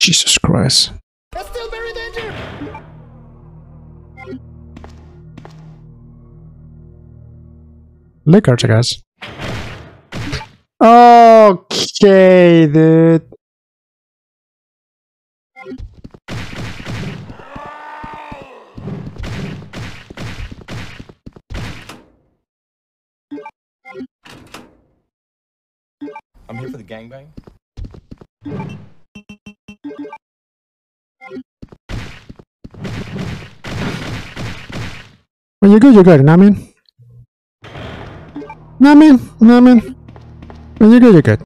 Jesus Christ. That's still very dangerous. Liquor, guys. Okay, dude. I'm here for the gangbang. When you're good, you're good. You know what I mean? Know what I mean? Know what I mean? When you're good, you're good.